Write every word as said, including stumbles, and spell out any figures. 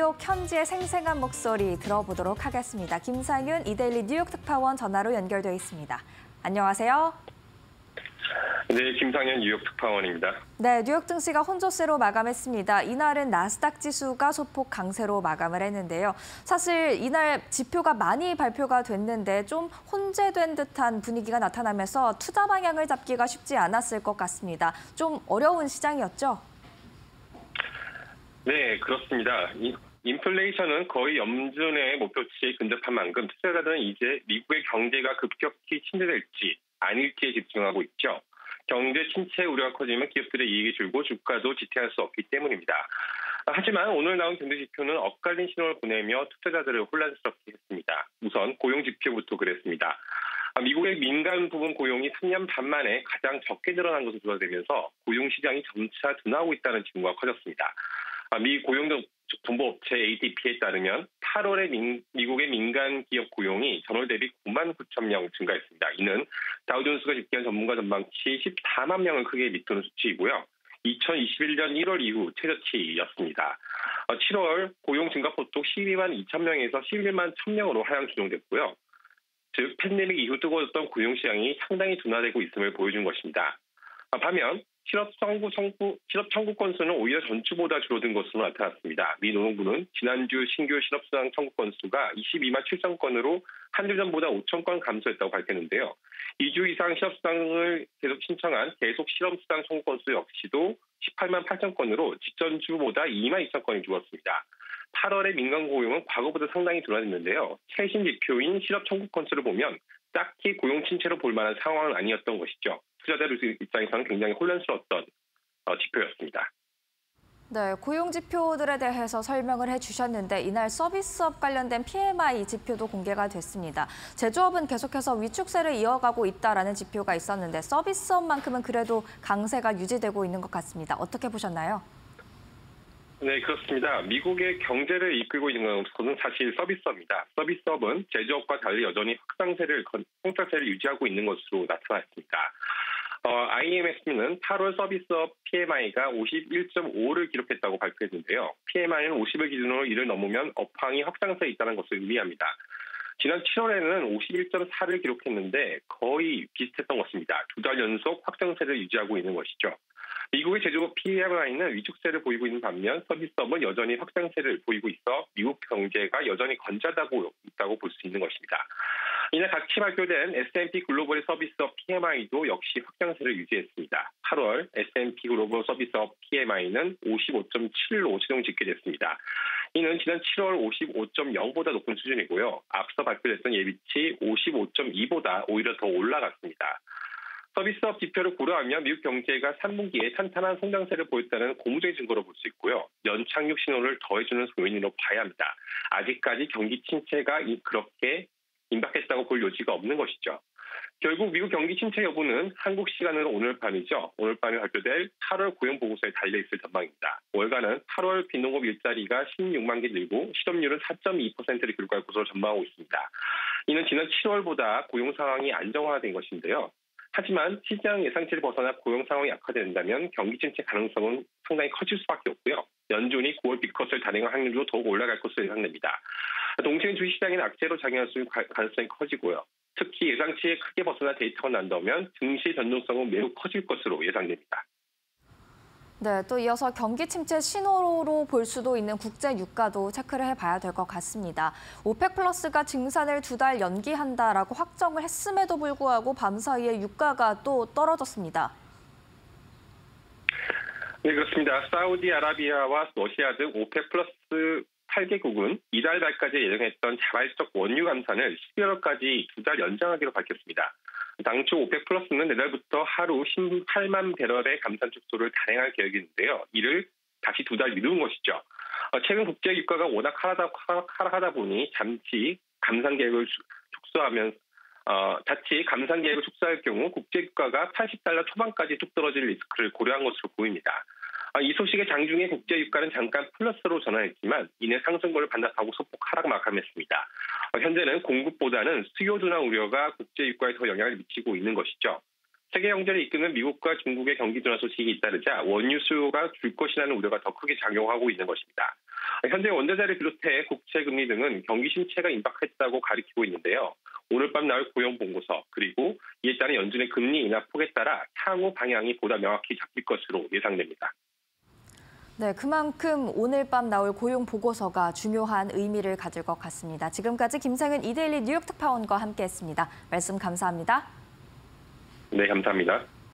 뉴욕 현지의 생생한 목소리 들어보도록 하겠습니다. 김상윤 이데일리 뉴욕 특파원 전화로 연결돼 있습니다. 안녕하세요. 네, 김상윤 뉴욕 특파원입니다. 네, 뉴욕 증시가 혼조세로 마감했습니다. 이날은 나스닥 지수가 소폭 강세로 마감을 했는데요. 사실 이날 지표가 많이 발표가 됐는데 좀 혼재된 듯한 분위기가 나타나면서 투자 방향을 잡기가 쉽지 않았을 것 같습니다. 좀 어려운 시장이었죠? 네, 그렇습니다. 인플레이션은 거의 염전의 목표치에 근접한 만큼 투자자들은 이제 미국의 경제가 급격히 침체될지 아닐지에 집중하고 있죠. 경제 침체 우려가 커지면 기업들의 이익이 줄고 주가도 지탱할 수 없기 때문입니다. 하지만 오늘 나온 경제 지표는 엇갈린 신호를 보내며 투자자들을 혼란스럽게 했습니다. 우선 고용 지표부터 그랬습니다. 미국의 민간 부분 고용이 삼 년 반 만에 가장 적게 늘어난 것으로 조사되면서 고용 시장이 점차 둔화하고 있다는 징후가 커졌습니다. 미 고용정보업체 에이디피에 따르면 팔월에 민, 미국의 민간 기업 고용이 전월 대비 구만 구천 명 증가했습니다. 이는 다우존스가 집계한 전문가 전망치 십사만 명을 크게 밑도는 수치이고요. 이천이십일 년 일월 이후 최저치였습니다. 칠월 고용 증가폭도 십이만 이천 명에서 십일만 천 명으로 하향 조정됐고요. 즉 팬데믹 이후 뜨거워졌던 고용 시장이 상당히 둔화되고 있음을 보여준 것입니다. 반면 실업 청구, 청구, 실업 청구 건수는 오히려 전주보다 줄어든 것으로 나타났습니다. 미 노동부는 지난주 신규 실업수당 청구 건수가 이십이만 칠천 건으로 한 주 전보다 오천 건 감소했다고 밝혔는데요. 이 주 이상 실업수당을 계속 신청한 계속 실업수당 청구 건수 역시도 십팔만 팔천 건으로 직전주보다 이만 이천 건이 줄었습니다. 팔월의 민간 고용은 과거보다 상당히 둔화됐는데요. 최신 지표인 실업 청구 건수를 보면 딱히 고용 침체로 볼 만한 상황은 아니었던 것이죠. 투자자들 입장에서는 굉장히 혼란스러웠던 어, 지표였습니다. 네, 고용 지표들에 대해서 설명을 해주셨는데 이날 서비스업 관련된 피엠아이 지표도 공개가 됐습니다. 제조업은 계속해서 위축세를 이어가고 있다라는 지표가 있었는데 서비스업만큼은 그래도 강세가 유지되고 있는 것 같습니다. 어떻게 보셨나요? 네, 그렇습니다. 미국의 경제를 이끌고 있는 것은 사실 서비스업입니다. 서비스업은 제조업과 달리 여전히 확장세를, 성장세를 유지하고 있는 것으로 나타났습니다. 어, 아이엠에스는 팔월 서비스업 피엠아이가 오십일 점 오를 기록했다고 발표했는데요. 피엠아이는 오십을 기준으로 이를 넘으면 업황이 확장세에 있다는 것을 의미합니다. 지난 칠월에는 오십일 점 사를 기록했는데 거의 비슷했던 것입니다. 두 달 연속 확장세를 유지하고 있는 것이죠. 미국의 제조업 피엠아이는 위축세를 보이고 있는 반면 서비스업은 여전히 확장세를 보이고 있어 미국 경제가 여전히 건전하고 있다고 볼 수 있는 것입니다. 이날 같이 발표된 에스 앤 피 글로벌의 서비스업 피엠아이도 역시 확장세를 유지했습니다. 팔월 에스 앤 피 글로벌 서비스업 피엠아이는 오십오 점 칠로 최종 집계됐습니다. 이는 지난 칠월 오십오 점 영보다 높은 수준이고요. 앞서 발표됐던 예비치 오십오 점 이보다 오히려 더 올라갔습니다. 서비스업 지표를 고려하면 미국 경제가 삼 분기에 탄탄한 성장세를 보였다는 고무적인 증거로 볼 수 있고요. 연착륙 신호를 더해주는 요인으로 봐야 합니다. 아직까지 경기 침체가 그렇게 임박했다고 볼 여지가 없는 것이죠. 결국 미국 경기 침체 여부는 한국 시간으로 오늘 밤이죠. 오늘 밤에 발표될 팔월 고용 보고서에 달려있을 전망입니다. 월간은 팔월 빈농업 일자리가 십육만 개 늘고 실업률은 사 점 이 퍼센트를 기록할 것으로 전망하고 있습니다. 이는 지난 칠월보다 고용 상황이 안정화된 것인데요. 하지만 시장 예상치를 벗어나 고용 상황이 악화된다면 경기 침체 가능성은 상당히 커질 수밖에 없고요. 연준이 구월 빅컷을 단행할 확률도 더욱 올라갈 것으로 예상됩니다. 동시에 주식시장에는 악재로 작용할 수 있는 가능성이 커지고요. 특히 예상치에 크게 벗어나 데이터가 난다면 증시 변동성은 매우 커질 것으로 예상됩니다. 네, 또 이어서 경기 침체 신호로 볼 수도 있는 국제 유가도 체크를 해봐야 될 것 같습니다. 오펙 플러스가 증산을 두 달 연기한다라고 확정을 했음에도 불구하고 밤사이에 유가가 또 떨어졌습니다. 네, 그렇습니다. 사우디아라비아와 러시아 등 오펙 플러스 팔 개국은 이달 말까지 예정했던 자발적 원유 감산을 십일월까지 두 달 연장하기로 밝혔습니다. 당초 오펙 플러스는 내달부터 하루 십팔만 배럴의 감산 축소를 단행할 계획인데요. 이를 다시 두 달 미룬 것이죠. 최근 국제 유가가 워낙 하락하다, 하락하다 보니 잠시 감산 계획을 축소하면 어, 자칫 감산 계획을 축소할 경우 국제 유가가 팔십 달러 초반까지 뚝 떨어질 리스크를 고려한 것으로 보입니다. 이 소식에 장중에 국제 유가는 잠깐 플러스로 전환했지만 이내 상승권을 반납하고 소폭 하락 마감했습니다. 현재는 공급보다는 수요 둔화 우려가 국제 유가에 더 영향을 미치고 있는 것이죠. 세계 경제를 이끄는 미국과 중국의 경기 둔화 소식이 잇따르자 원유 수요가 줄 것이라는 우려가 더 크게 작용하고 있는 것입니다. 현재 원자재를 비롯해 국채 금리 등은 경기 침체가 임박했다고 가리키고 있는데요. 오늘 밤 나올 고용 보고서 그리고 이에 따른 연준의 금리 인하 폭에 따라 향후 방향이 보다 명확히 잡힐 것으로 예상됩니다. 네, 그만큼 오늘 밤 나올 고용 보고서가 중요한 의미를 가질 것 같습니다. 지금까지 김상은 이데일리 뉴욕 특파원과 함께했습니다. 말씀 감사합니다. 네, 감사합니다.